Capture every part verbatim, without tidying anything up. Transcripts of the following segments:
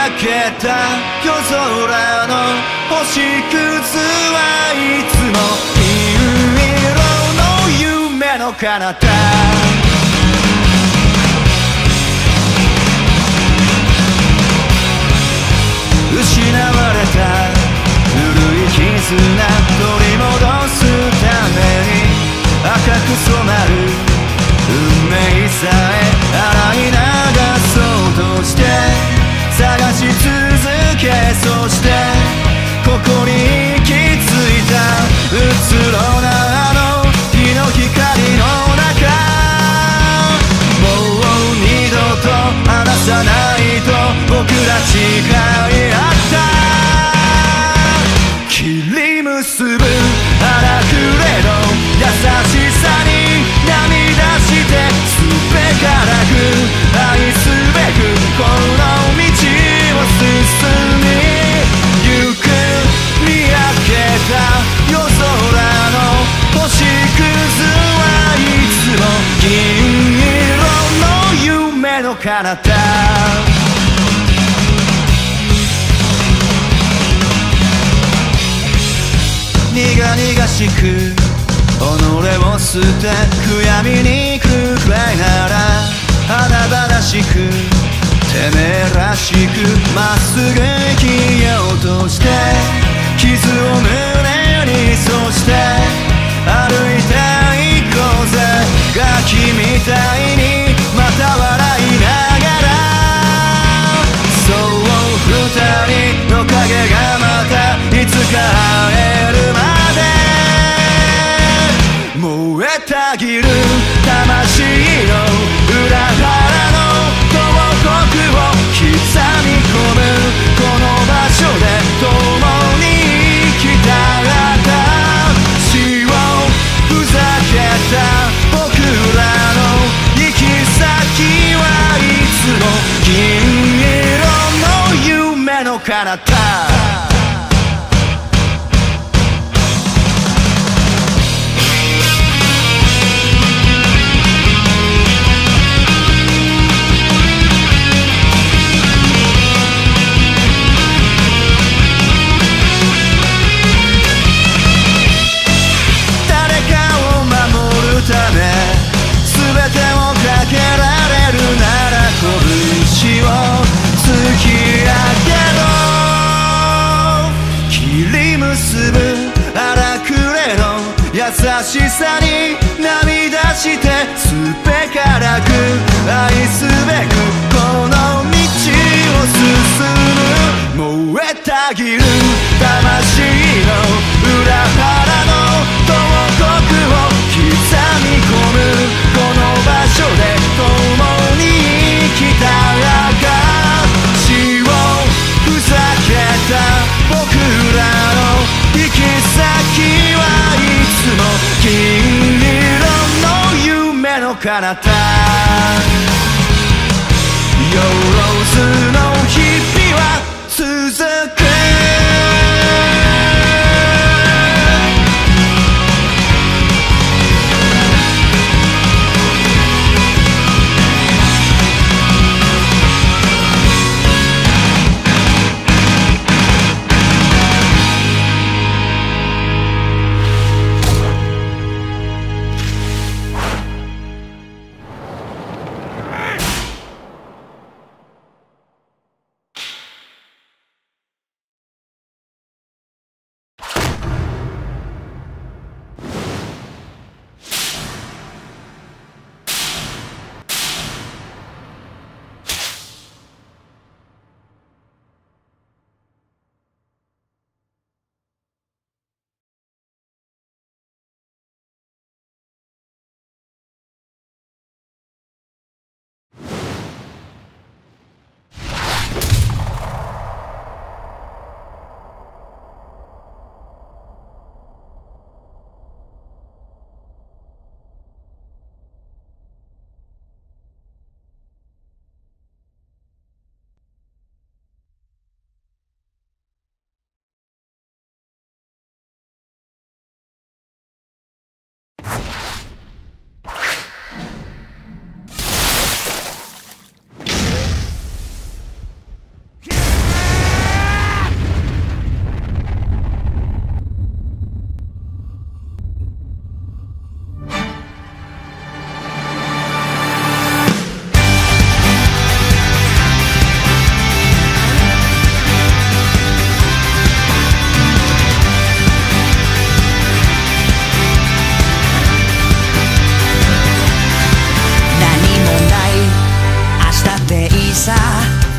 けた夜空の星屑はいつも金色の夢の彼方失われた古い絆取り戻すために赤く染まる運命さえ洗い流そうとして探し続けそしてここに行き着いたうつろなあの日の光の中もう二度と離さないと僕ら誓い合った切り結ぶ荒くれの優しさに涙してすべからく愛すべくこの道を進みゆく見上げた夜空の星屑はいつも銀色の夢の彼方苦々しく己を捨て悔やみに行くくらいなら華々しくてめえらしくまっすぐ生きようとして傷を胸にそして歩いていこうぜガキみたいにまた笑いながらそう二人の影がまたいつか会えるまで燃えたぎる魂の裏腹の慟哭を刻み込むこの場所で共に生きたかった死をふざけた僕らの行き先はいつも銀色の夢の彼方拳を突き上げろ切り結ぶ荒くれの優しさに涙してすべからく愛すべくこの道を進む燃えたぎる魂の裏腹の慟哭を刻み込むこの場所で共に生きたが死をふざけた僕らの行き先はいつも君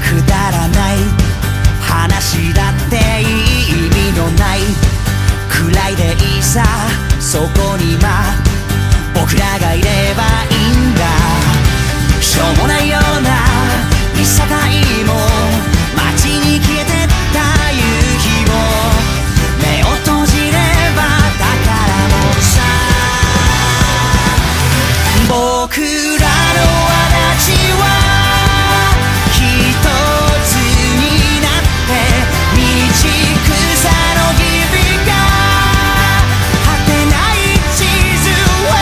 くだらない話だって意味のないくらいでいいさ、そこにまあ僕らがいればいいんだ。しょうもないようないさかいも街に消えてった夕日を目を閉じれば宝物さ。僕らの轍は一つになって道草の日々が果てない地図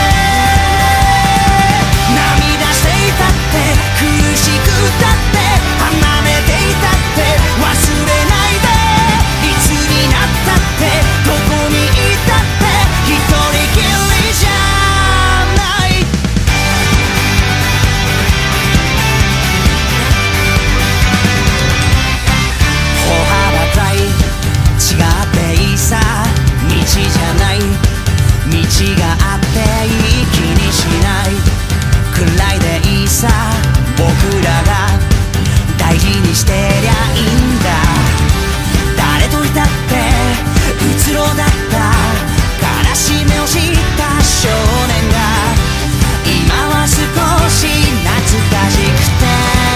へ涙していたって苦しくたって離れていたって忘れないで、いつになったってどこにいたって一人きりじゃない。歩幅くらい違っていいさ、道じゃない道があっていい気にしないくらいでいいさ、僕らが大事にしてりゃいいんだ。誰といたってうつろだった悲しみを知った少年が今は少し懐かしくて、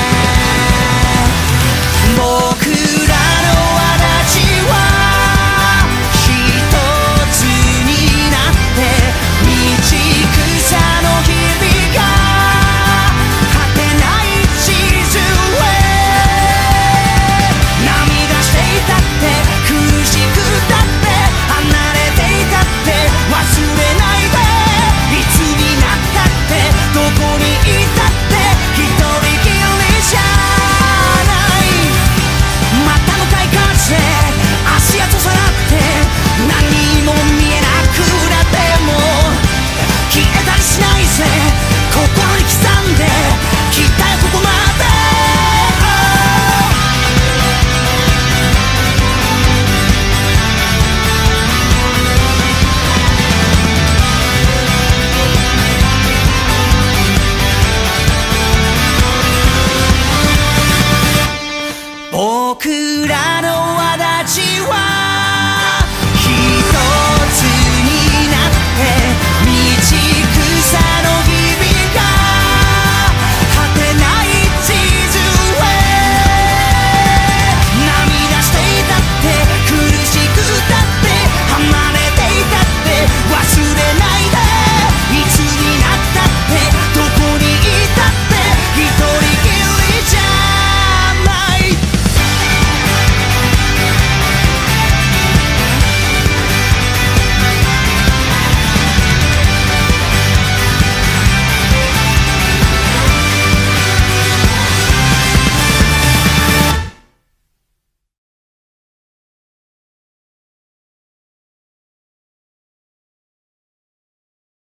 僕らの轍は一つになって道草の日々が果てない地図へ涙していたって苦しくたって離れていたって忘れないで、いつになったってどこにいたって一人きりじゃない。また向かい風足跡さらって何も見えなくなっても消えたりしないぜ、心に刻んできたよここまで。僕らの轍は